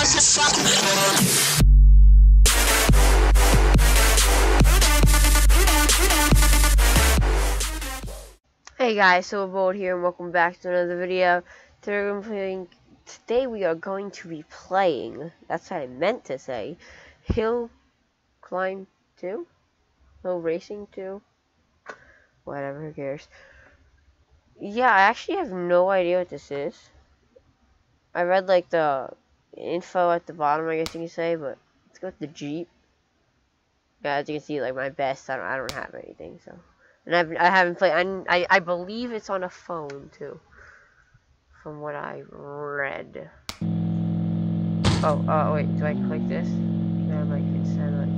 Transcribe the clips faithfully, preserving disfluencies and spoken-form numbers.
Hey guys, Silverbolt here, and welcome back to another video. Today we're playing. Today we are going to be playing. That's what I meant to say. Hill Climb two, Hill Racing two. Whatever, who cares? Yeah, I actually have no idea what this is. I read like the info at the bottom, I guess you can say, but let's go with the Jeep. Yeah, as you can see, like my best, I don't, I don't have anything, so. And I've, I haven't played, I, I, I believe it's on a phone, too. From what I read. Oh, oh, wait, do I click this? Yeah, like, instead of like...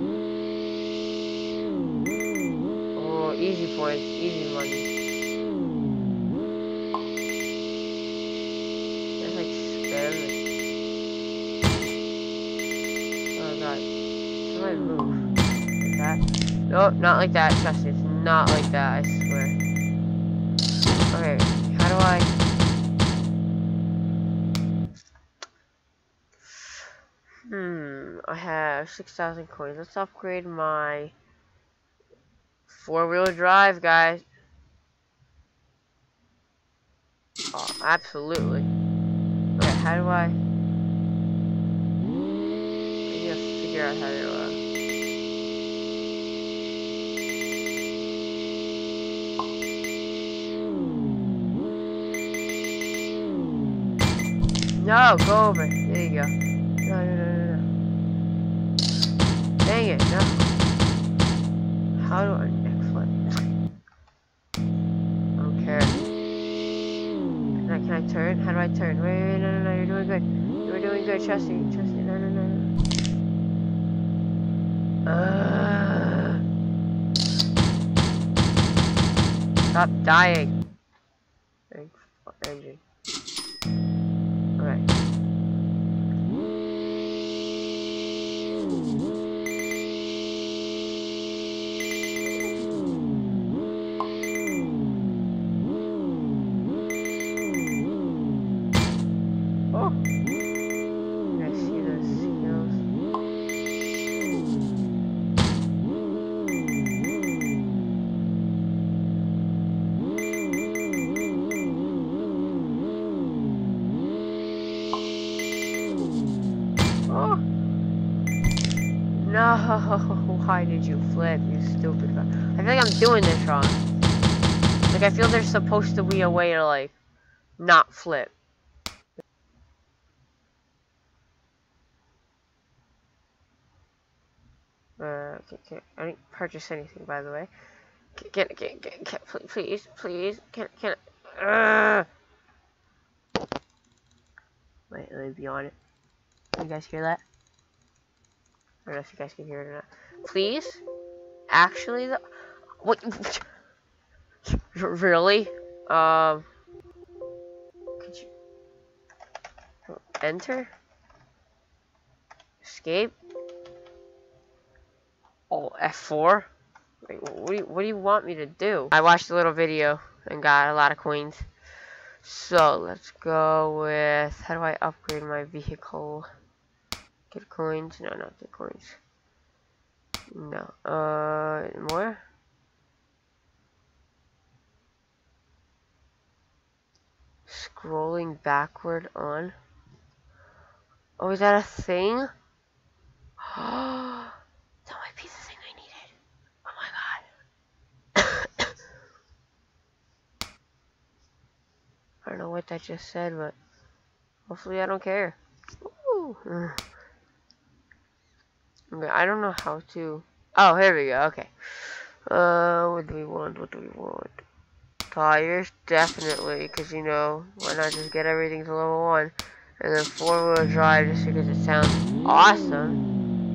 Oh, easy points, easy money. That's like spam. Oh god. How do I move? Like that? No, not like that, trust me, it's not like that, I swear. Okay, how do I... Hmm, I have six thousand coins. Let's upgrade my four-wheel drive, guys. Oh, absolutely. Okay, how do I... I need to figure out how to... Uh... No, go over. There you go. No, no, no, no, no. Dang it, no. How do I neck flip? I don't care. Can I, can I turn? How do I turn? Wait, wait, no, no, no, you're doing good. You're doing good, trust me, trust me. No, no, no, no. Uh, stop dying. Thanks, engine. Alright. No, why did you flip, you stupid guy? I feel like I'm doing this wrong. Like, I feel there's supposed to be a way to, like, not flip. Uh, okay, okay. I didn't purchase anything, by the way. Can, can, can, can, can please, please, can, can, uh. Wait, let me be on it. Can you guys hear that? I don't know if you guys can hear it or not. Please? Actually, the what? Really? Um. Could you enter? Escape? Oh, F four? Wait, what do you, what do you want me to do? I watched a little video and got a lot of coins. So let's go with, how do I upgrade my vehicle? Get coins? No, not get coins. No. Uh, more? Scrolling backward on. Oh, is that a thing? Oh, that might be the thing I needed. Oh my god. I don't know what that just said, but hopefully I don't care. Ooh. Okay, I don't know how to. Oh, here we go. Okay. Uh, what do we want? What do we want? Tires, definitely, because you know, why not just get everything to level one, and then four-wheel drive just because it sounds awesome.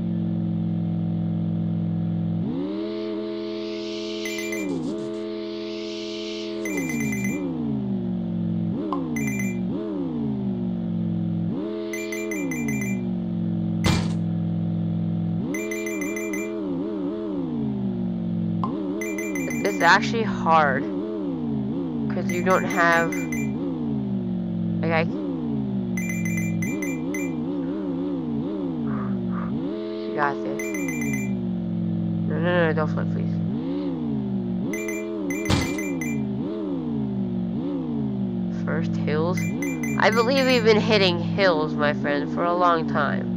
It's actually hard because you don't have like I got this. No, no, no, don't flip, please. First hills. I believe we've been hitting hills, my friend, for a long time.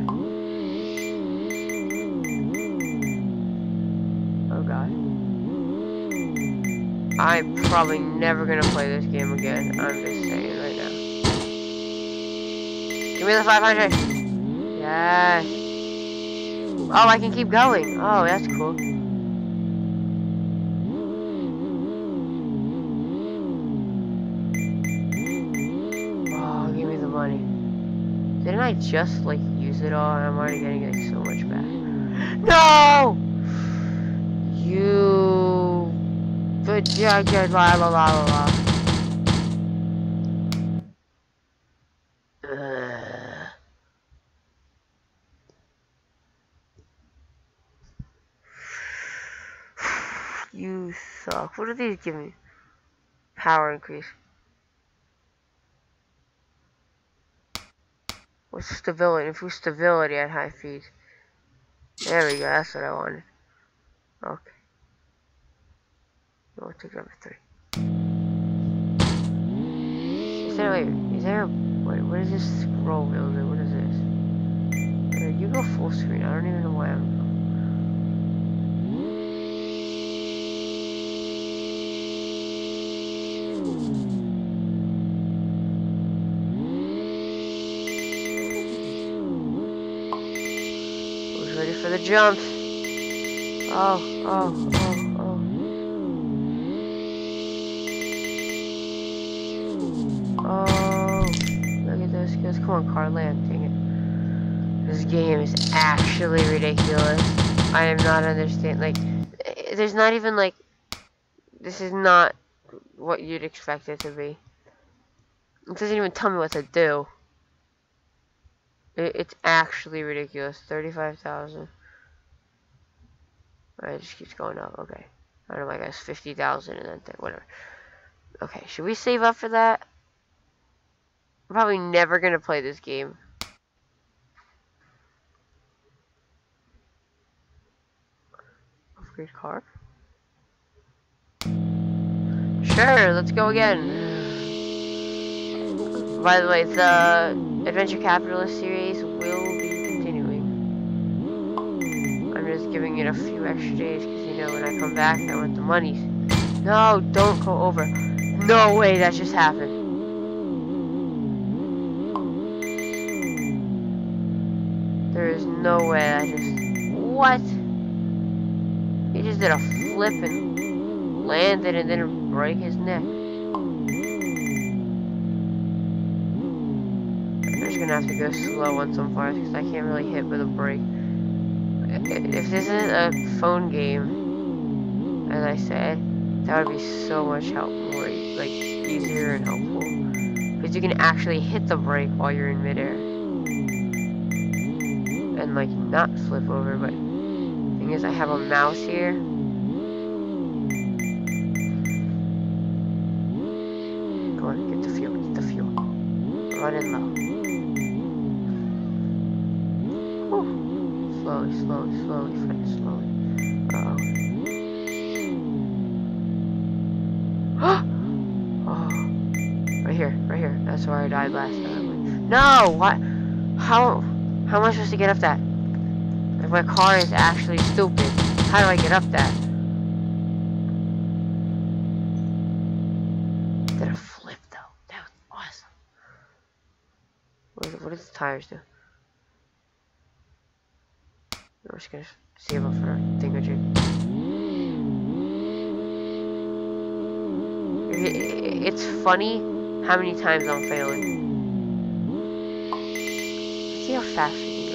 Oh god. I'm probably never gonna play this game again. I'm just saying right now. Give me the five hundred. Yes. Oh, I can keep going. Oh, that's cool. Oh, give me the money. Didn't I just, like, use it all? I'm already getting, like, so much back. No! You... Good job, good, la la la la la. Ugh. You suck. What do these give me? Power increase. What's stability? Improve stability at high speeds. There we go. That's what I wanted. Okay. We'll take number three. Is there wait? Is there? Wait, what is this scroll wheel do? What is this? Uh, you go full screen. I don't even know why I'm. Ready for the jumps. Oh, oh, oh, oh. Oh, look at those skills. Come on, car, land. Dang it. This game is actually ridiculous. I am not understanding. Like, there's not even, like, this is not what you'd expect it to be. It doesn't even tell me what to do. It's actually ridiculous. thirty-five thousand. Alright, it just keeps going up. Okay. I don't know, I guess fifty thousand and then whatever. Okay, should we save up for that? I'm probably never going to play this game. Upgrade car? Sure, let's go again. By the way, the Adventure Capitalist series will be continuing. I'm just giving it a few extra days because, you know, when I come back, I want the monies. No, don't go over. No way that just happened. There is no way that just... What? He just did a flip and landed and didn't break his neck. I'm just gonna have to go slow on some parts because I can't really hit with a brake. If this is a phone game, as I said, that would be so much help, more like easier and helpful, because you can actually hit the brake while you're in midair and like not flip over. But the thing is, I have a mouse here. Go on, get the fuel, get the fuel. Running low. Slowly, slowly, slowly, friend, slowly. Uh-oh. Oh. Right here, right here. That's where I died last time. No! What? How? How am I supposed to get up that? If my car is actually stupid, how do I get up that? Did a flip though. That was awesome. What, is it, what does the tires do? We're just gonna save up for a thing or two. It's funny how many times I'm failing. See how fast we can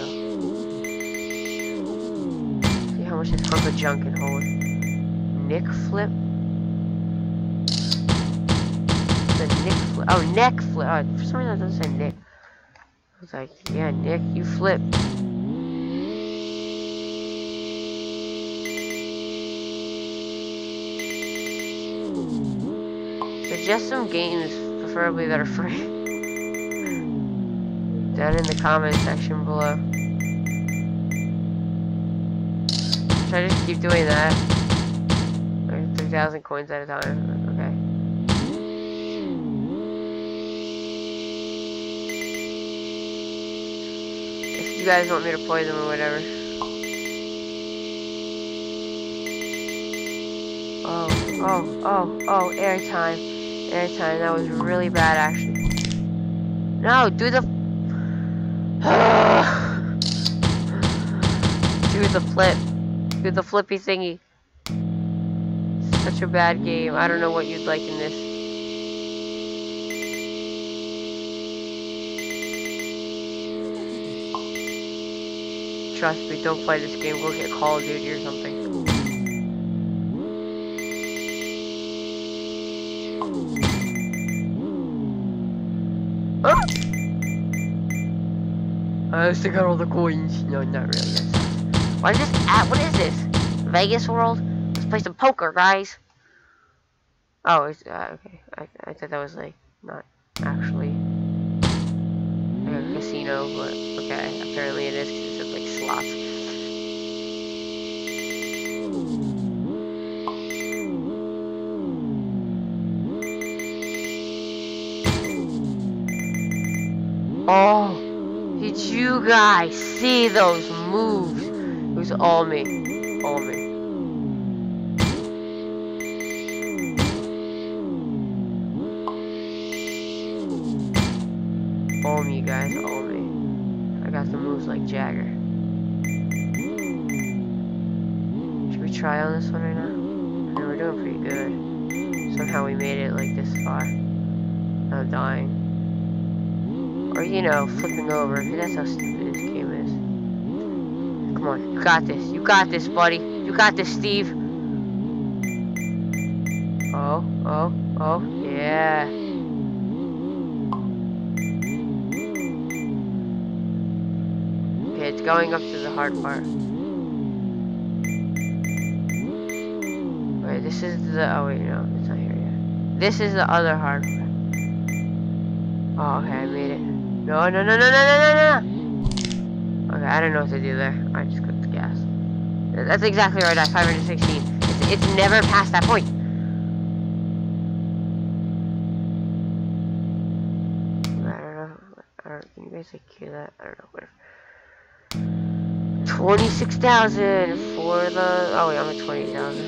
go. See how much this hunk of junk can hold. Nick flip. The Nick flip. Oh, neck flip. Oh, for some reason it doesn't say Nick. I was like, yeah, Nick, you flip. Suggest some games, preferably that are free, down in the comment section below. Should I just keep doing that? Like three thousand coins at a time. Okay. If you guys want me to play them or whatever. Oh, oh, oh, oh, airtime. Airtime. That was really bad, actually. No, do the... do the flip. Do the flippy thingy. Such a bad game. I don't know what you'd like in this. Trust me, don't play this game. Go get Call of Duty or something. I still got all the coins. No, not really. That's Why is this at? What is this? Vegas World? Let's play some poker, guys. Oh, it's, uh, okay. I, I thought that was like not actually like a casino, but okay. Apparently it is because it's like slots. Oh. Did you guys see those moves? It was all me. All me. All me, guys. All me. I got the moves like Jagger. Should we try on this one right now? I mean, we're doing pretty good. Somehow we made it like this far. I'm dying. Or, you know, flipping over. That's how stupid this game is. Come on, you got this. You got this, buddy. You got this, Steve. Oh, oh, oh, yeah. Okay, it's going up to the hard part. Wait, this is the... Oh, wait, no. It's not here yet. This is the other hard part. Oh, okay, I made it. No, no, no, no, no, no, no, no! Okay, I don't know what to do there. I just clicked the gas. That's exactly right, at five hundred sixteen. It's, it's never past that point. I don't know. I don't, can you guys like hear that? I don't know, whatever. twenty-six thousand for the... Oh, wait, I'm at twenty thousand.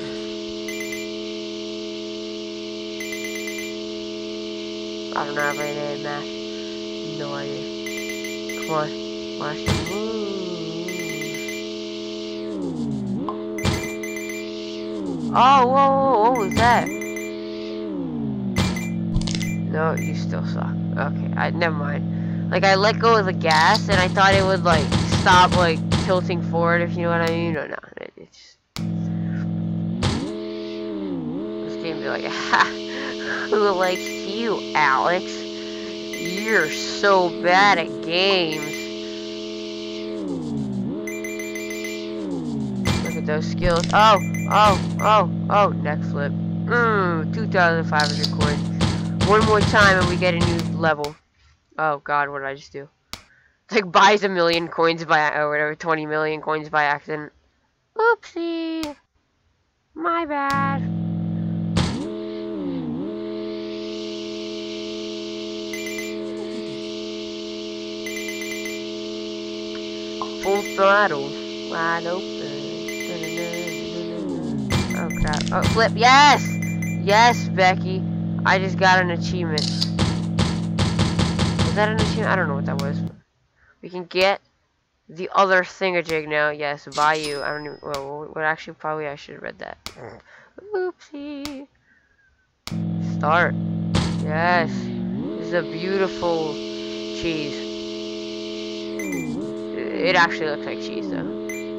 I don't know how many they math. No idea. Come on. Watch the move. Oh, whoa, whoa, what was that? No, you still suck. Okay, I never mind. Like, I let go of the gas, and I thought it would, like, stop, like, tilting forward, if you know what I mean. No, no, it, it's just... This game be like, ha! Who likes you, Alex? You're so bad at games. Look at those skills. Oh, oh, oh, oh, neck flip. Mmm, two thousand five hundred coins. One more time and we get a new level. Oh god, what did I just do? It's like buys a million coins by, or whatever, twenty million coins by accident. Oopsie. My bad. Full throttle, wide open. Oh crap! Oh, flip! Yes, yes, Becky. I just got an achievement. Was that an achievement? I don't know what that was. We can get the other thingamajig now. Yes, by you. I don't even. Well, what actually? Probably I should have read that. Oopsie. Start. Yes. This is a beautiful cheese. It actually looks like cheese, though.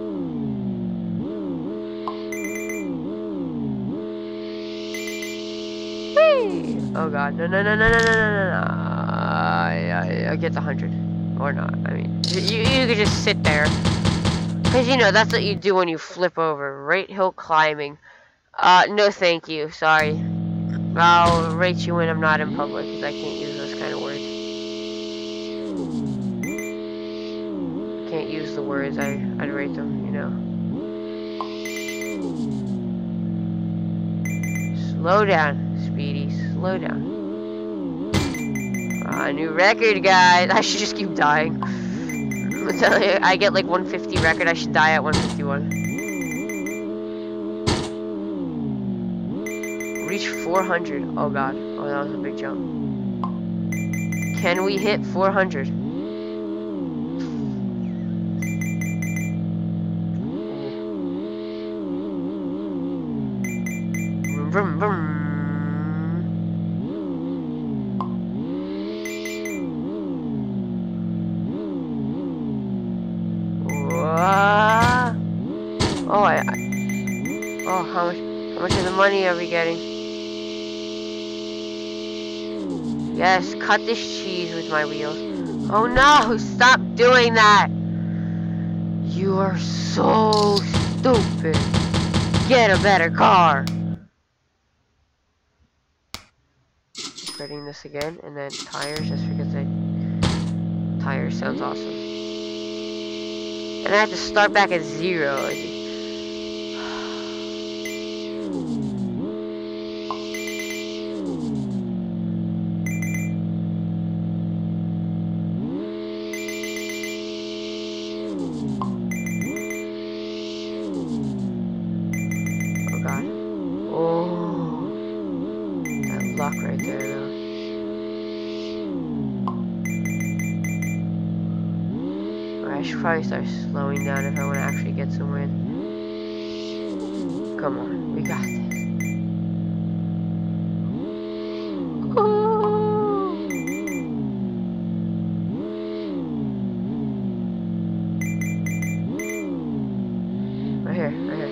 Whee! Oh god, no, no, no, no, no, no, no, no. I, I, I get the hundred, or not. I mean, you, you could just sit there, cause you know that's what you do when you flip over. Right hill climbing. Uh, no, thank you. Sorry. I'll rate you when I'm not in public, cause I can't use those kind of words. Can't use the words, I, I'd rate them, you know. Slow down, Speedy. Slow down. Uh, new record, guys. I should just keep dying. Until I get like one fifty record, I should die at one fifty-one. Reach four hundred. Oh god. Oh, that was a big jump. Can we hit four hundred? Vroom, vroom, vroom. Oh, I, I, oh, how much, how much of the money are we getting? Yes, cut this cheese with my wheels. Oh no, stop doing that! You are so stupid. Get a better car. Spreading this again, and then tires, just because I, tires sounds awesome. And I have to start back at zero. Luck right there, though. Or I should probably start slowing down if I want to actually get some win. Come on, we got this. Right here, right here.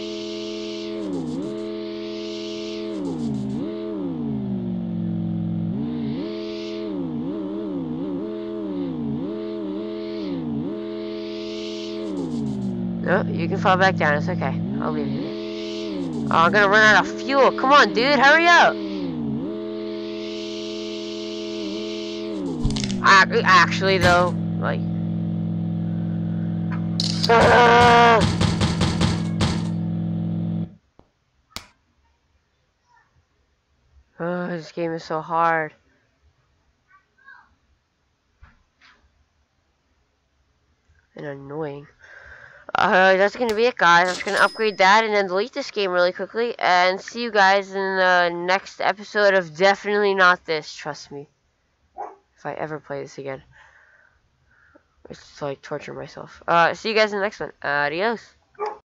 No, you can fall back down. It's okay. I'll leave you here. Oh, I'm gonna run out of fuel. Come on, dude. Hurry up. Actually, though, like... Uh, oh, this game is so hard. And annoying. Uh, that's gonna be it, guys. I'm just gonna upgrade that and then delete this game really quickly. And see you guys in the next episode of Definitely Not This. Trust me. If I ever play this again. It's like torture myself. Uh, see you guys in the next one. Adios.